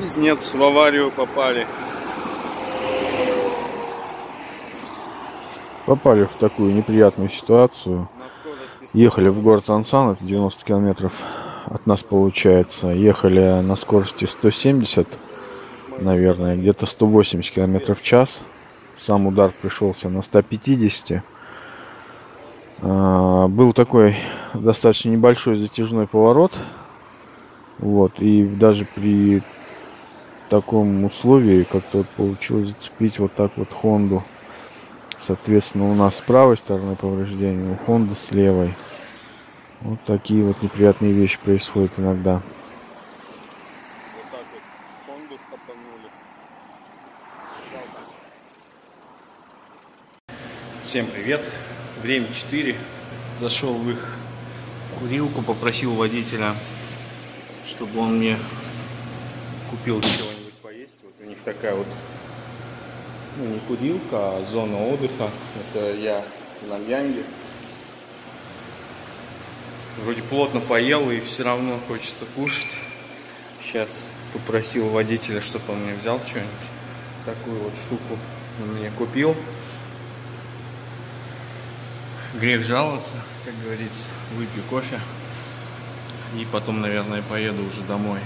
Пиздец, в аварию попали. Попали в такую неприятную ситуацию. Ехали в город Ансан, это 90 километров от нас получается. Ехали на скорости 170, наверное, где-то 180 километров в час. Сам удар пришелся на 150. Был такой достаточно небольшой затяжной поворот. Вот, и даже при таком условии как-то вот получилось зацепить вот так вот Хонду. Соответственно, у нас с правой стороны повреждения, у Хонды с левой. Вот такие вот неприятные вещи происходят иногда. Вот так вот Хонду хапанули. Всем привет. Время 4. Зашел в их курилку, попросил водителя, чтобы он мне купил чего-нибудь поесть. Вот у них такая вот, ну, не курилка, а зона отдыха. Это я в Намьянге. Вроде плотно поел и все равно хочется кушать. Сейчас попросил водителя, чтобы он мне взял что-нибудь. Такую вот штуку он мне купил. Грех жаловаться, как говорится. Выпью кофе и потом, наверное, поеду уже домой.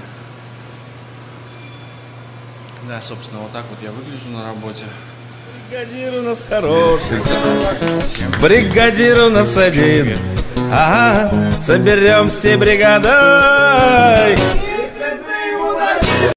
Да, собственно, вот так вот я выгляжу на работе. Бригадир у нас хороший, бригадир у нас один. Ага, соберем все бригадой.